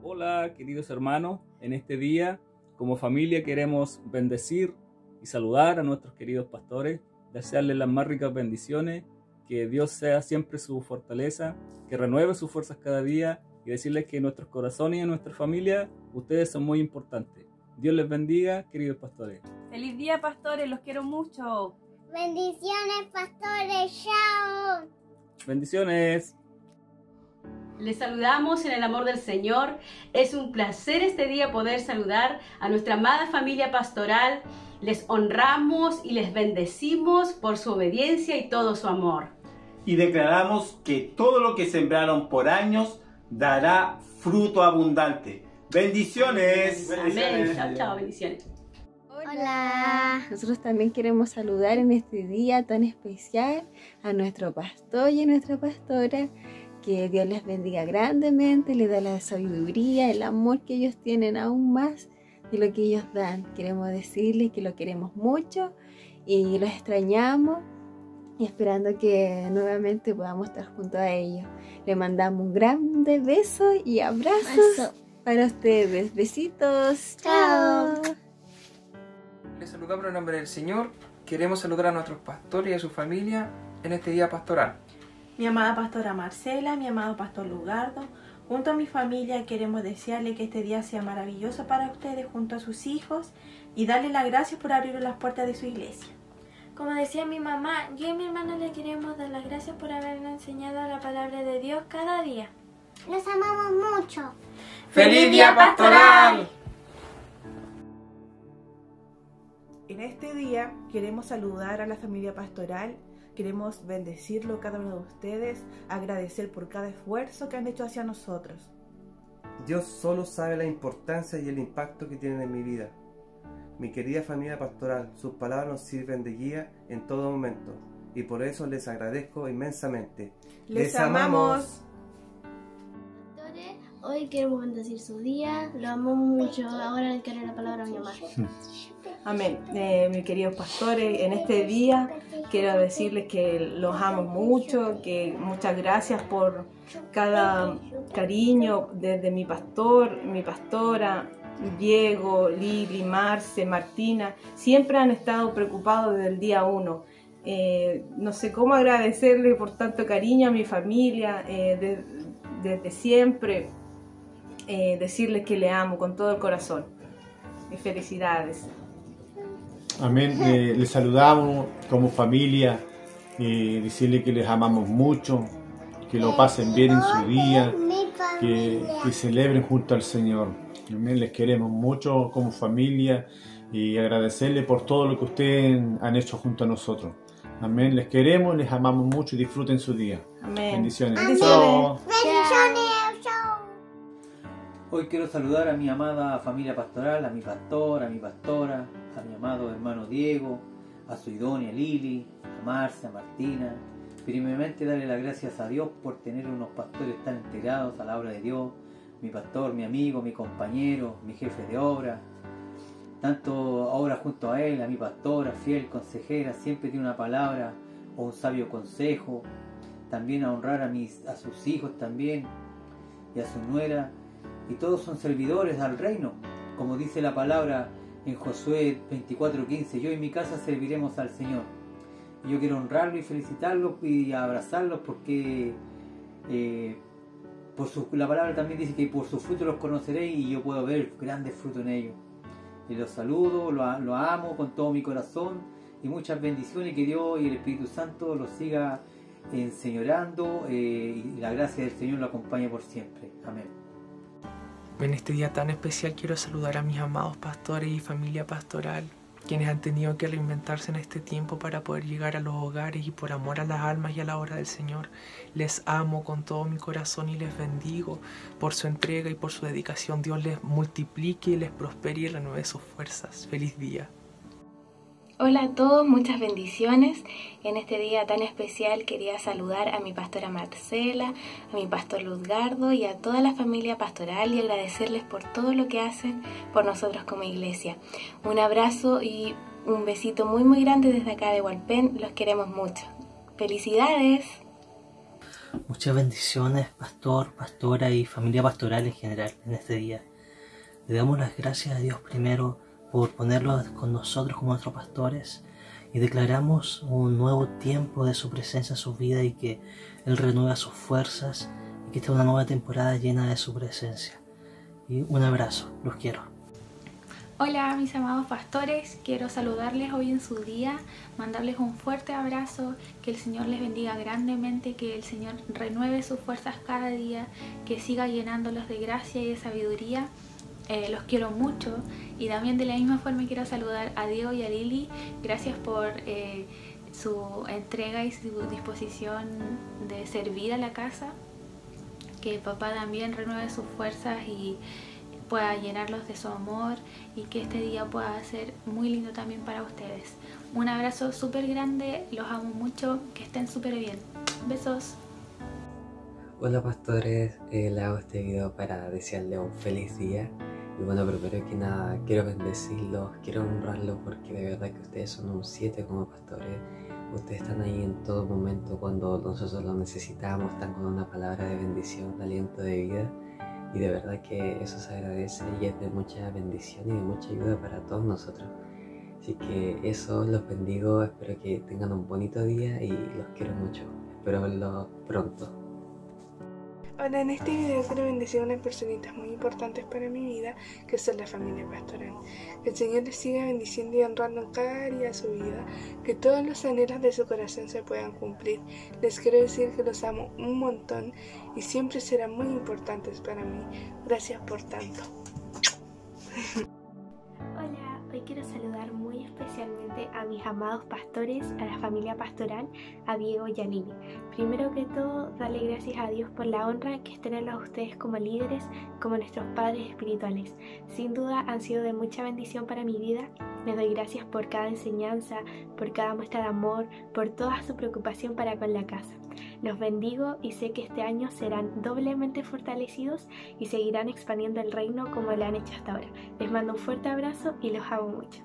Hola, queridos hermanos, en este día, como familia, queremos bendecir y saludar a nuestros queridos pastores, desearles las más ricas bendiciones, que Dios sea siempre su fortaleza, que renueve sus fuerzas cada día y decirles que en nuestros corazones y en nuestra familia, ustedes son muy importantes. Dios les bendiga, queridos pastores. ¡Feliz día, pastores! ¡Los quiero mucho! Bendiciones, pastores. Chao. Bendiciones. Les saludamos en el amor del Señor. Es un placer este día poder saludar a nuestra amada familia pastoral. Les honramos y les bendecimos por su obediencia y todo su amor. Y declaramos que todo lo que sembraron por años dará fruto abundante. ¡Bendiciones! Amén. Chao, chao. Bendiciones. Hola. Nosotros también queremos saludar en este día tan especial a nuestro pastor y a nuestra pastora. Que Dios les bendiga grandemente, les da la sabiduría, el amor que ellos tienen aún más de lo que ellos dan. Queremos decirles que lo queremos mucho y los extrañamos y esperando que nuevamente podamos estar junto a ellos. Les mandamos un grande beso y abrazos para ustedes. Besitos. Chao. Les saludamos en nombre del Señor. Queremos saludar a nuestros pastores y a su familia en este día pastoral. Mi amada pastora Marcela, mi amado pastor Lugardo, junto a mi familia queremos desearle que este día sea maravilloso para ustedes junto a sus hijos y darle las gracias por abrir las puertas de su iglesia. Como decía mi mamá, yo y mi hermano le queremos dar las gracias por habernos enseñado la palabra de Dios cada día. Los amamos mucho. ¡Feliz día pastoral! En este día queremos saludar a la familia pastoral. Queremos bendecirlo cada uno de ustedes, agradecer por cada esfuerzo que han hecho hacia nosotros. Dios solo sabe la importancia y el impacto que tienen en mi vida. Mi querida familia pastoral, sus palabras nos sirven de guía en todo momento y por eso les agradezco inmensamente. ¡Les amamos! Pastores, hoy queremos bendecir su día, lo amamos mucho. Ahora le quiero la palabra a mi mamá. Amén. Mis queridos pastores, en este día quiero decirles que los amo mucho, que muchas gracias por cada cariño desde mi pastor, mi pastora, Diego, Lili, Marce, Martina. Siempre han estado preocupados desde el día 1. No sé cómo agradecerle por tanto cariño a mi familia, desde siempre. Decirles que le amo con todo el corazón. Y felicidades. Amén. Les saludamos como familia, decirles que les amamos mucho, que lo pasen bien en su día, que celebren junto al Señor. Amén. Les queremos mucho como familia y agradecerles por todo lo que ustedes han hecho junto a nosotros. Amén. Les queremos, les amamos mucho y disfruten su día. Amén. Bendiciones. Bendiciones. Chao. Hoy quiero saludar a mi amada familia pastoral, a mi pastor, a mi pastora, a mi amado hermano Diego, a su idónea Lili, a Marcia, a Martina. Primeramente darle las gracias a Dios por tener unos pastores tan integrados a la obra de Dios. Mi pastor, mi amigo, mi compañero, mi jefe de obra. Tanto ahora junto a él, a mi pastora, fiel consejera, siempre tiene una palabra o un sabio consejo. También a honrar a sus hijos también y a su nuera. Y todos son servidores al reino, como dice la palabra en Josué 24:15, yo y mi casa serviremos al Señor. Y yo quiero honrarlos y felicitarlos y abrazarlos porque la palabra también dice que por sus frutos los conoceréis y yo puedo ver grandes frutos en ellos. Y los saludo, los amo con todo mi corazón y muchas bendiciones, y que Dios y el Espíritu Santo los siga enseñoreando y la gracia del Señor lo acompañe por siempre. Amén. En este día tan especial quiero saludar a mis amados pastores y familia pastoral, quienes han tenido que reinventarse en este tiempo para poder llegar a los hogares y por amor a las almas y a la obra del Señor. Les amo con todo mi corazón y les bendigo por su entrega y por su dedicación. Dios les multiplique, les prospere y renueve sus fuerzas. Feliz día. Hola a todos, muchas bendiciones. En este día tan especial quería saludar a mi pastora Marcela, a mi pastor Luzgardo y a toda la familia pastoral y agradecerles por todo lo que hacen por nosotros como iglesia. Un abrazo y un besito muy grande desde acá de Hualpén, los queremos mucho. ¡Felicidades! Muchas bendiciones, pastor, pastora y familia pastoral en general en este día. Le damos las gracias a Dios primero por ponerlos con nosotros como nuestros pastores y declaramos un nuevo tiempo de su presencia en su vida y que Él renueva sus fuerzas y que esta es una nueva temporada llena de su presencia. Y un abrazo, los quiero. Hola mis amados pastores, quiero saludarles hoy en su día, mandarles un fuerte abrazo, que el Señor les bendiga grandemente, que el Señor renueve sus fuerzas cada día, que siga llenándolos de gracia y de sabiduría. Los quiero mucho y también de la misma forma quiero saludar a Diego y a Lili. Gracias por su entrega y su disposición de servir a la casa. Que papá también renueve sus fuerzas y pueda llenarlos de su amor y que este día pueda ser muy lindo también para ustedes. Un abrazo súper grande, los amo mucho, que estén súper bien. Besos. Hola pastores, le hago este video para desearles un feliz día. Y bueno, primero que nada quiero bendecirlos, quiero honrarlos porque de verdad que ustedes son un 7 como pastores. Ustedes están ahí en todo momento cuando nosotros lo necesitamos, están con una palabra de bendición, de aliento de vida. Y de verdad que eso se agradece y es de mucha bendición y de mucha ayuda para todos nosotros. Así que eso, los bendigo, espero que tengan un bonito día y los quiero mucho. Espero verlos pronto. Ahora en este video quiero bendecir a unas personitas muy importantes para mi vida, que son la familia pastoral. Que el Señor les siga bendiciendo y honrando en cada día de su vida, que todos los anhelos de su corazón se puedan cumplir. Les quiero decir que los amo un montón y siempre serán muy importantes para mí. Gracias por tanto. Hola, hoy quiero saludar muy especialmente a mis amados pastores, a la familia pastoral, a Diego y a Lili. Primero que todo, darle gracias a Dios por la honra que es tenerlos a ustedes como líderes, como nuestros padres espirituales. Sin duda han sido de mucha bendición para mi vida. Les doy gracias por cada enseñanza, por cada muestra de amor, por toda su preocupación para con la casa. Los bendigo y sé que este año serán doblemente fortalecidos y seguirán expandiendo el reino como lo han hecho hasta ahora. Les mando un fuerte abrazo y los amo mucho.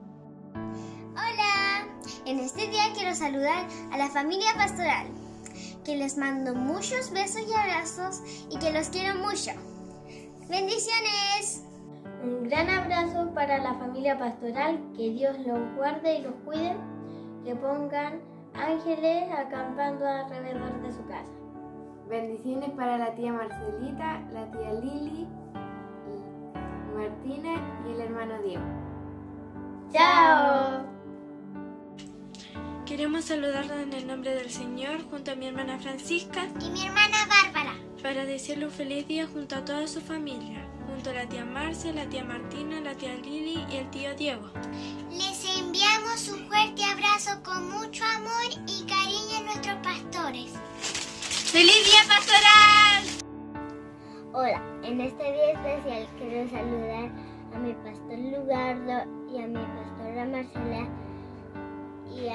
Hola, en este día quiero saludar a la familia pastoral, que les mando muchos besos y abrazos y que los quiero mucho. ¡Bendiciones! Un gran abrazo para la familia pastoral, que Dios los guarde y los cuide, que pongan ángeles acampando alrededor de su casa. Bendiciones para la tía Marcelita, la tía Lili, Martina y el hermano Diego. ¡Chao! Queremos saludarlos en el nombre del Señor junto a mi hermana Francisca y mi hermana Bárbara, para desearle un feliz día junto a toda su familia, junto a la tía Marcia, la tía Martina, la tía Lili y el tío Diego. Les enviamos un fuerte abrazo con mucho amor y cariño a nuestros pastores. ¡Feliz día pastoral! Hola, en este día especial quiero saludar a mi pastor Lugardo y a mi pastora Marcela y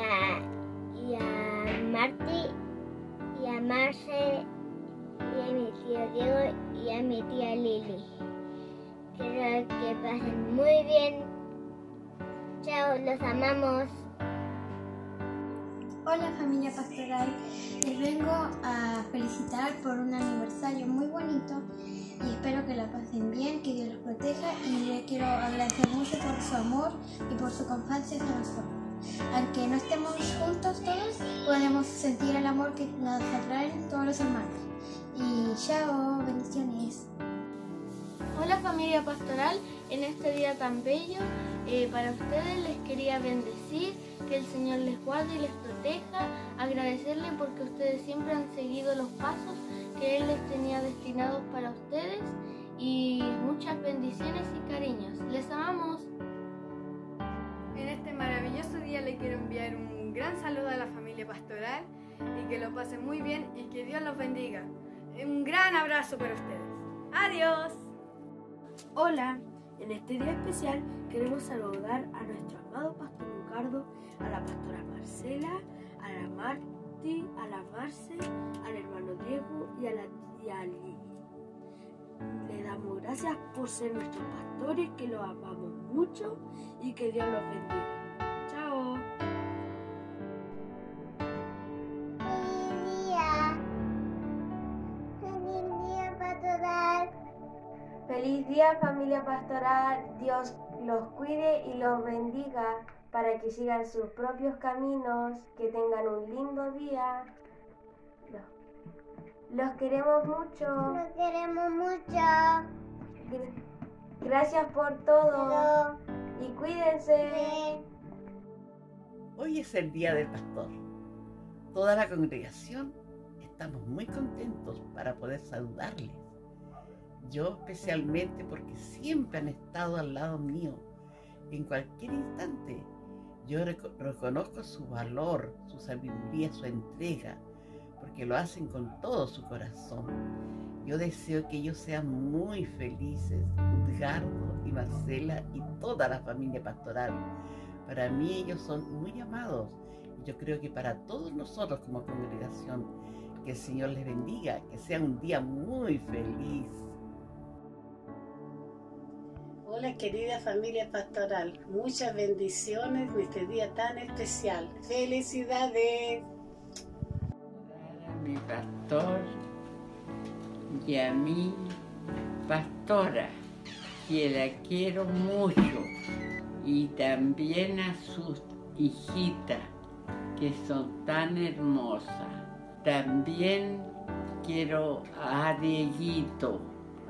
a Marti y a Marce y a mi tío Diego y a mi tía Lili. Quiero que pasen muy bien. Chao, los amamos. Hola familia pastoral, les vengo a felicitar por un aniversario muy bonito y espero que la pasen bien, que Dios los proteja y les quiero agradecer mucho por su amor y por su confianza hacia nosotros. Aunque no estemos juntos todos, podemos sentir el amor que nos atraen todos los hermanos. Y chao, bendiciones. Hola familia pastoral, en este día tan bello, para ustedes les quería bendecir, que el Señor les guarde y les proteja, agradecerle porque ustedes siempre han seguido los pasos que Él les tenía destinados para ustedes y muchas bendiciones y cariños. Les amamos. En este maravilloso día le quiero enviar un gran saludo a la familia pastoral y que lo pasen muy bien y que Dios los bendiga. Un gran abrazo para ustedes. ¡Adiós! Hola, en este día especial queremos saludar a nuestro amado pastor Lugardo, a la pastora Marcela, a la Marti, a la Marce, al hermano Diego y a la tía Lili. Le damos gracias por ser nuestros pastores, que los amamos mucho y que Dios los bendiga. ¡Chao! Feliz día. Feliz día, familia pastoral. Dios los cuide y los bendiga para que sigan sus propios caminos. Que tengan un lindo día. Los queremos mucho. Los queremos mucho. Gracias por todo. Y cuídense. Hoy es el Día del Pastor. Toda la congregación estamos muy contentos para poder saludarles. Yo especialmente porque siempre han estado al lado mío en cualquier instante. Yo reconozco su valor, su sabiduría, su entrega, porque lo hacen con todo su corazón. Yo deseo que ellos sean muy felices, Edgardo y Marcela y toda la familia pastoral. Para mí ellos son muy amados y yo creo que para todos nosotros como congregación, que el Señor les bendiga, que sea un día muy feliz. Hola querida familia pastoral, muchas bendiciones en este día tan especial. ¡Felicidades! A mi pastor y a mi pastora, que la quiero mucho, y también a sus hijitas, que son tan hermosas. También quiero a Dieguito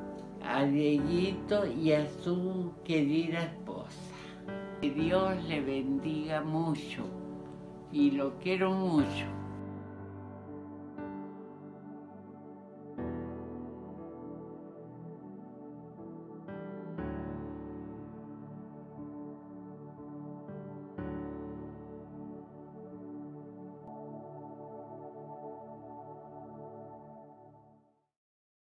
y a su querida esposa. Que Dios le bendiga mucho y lo quiero mucho.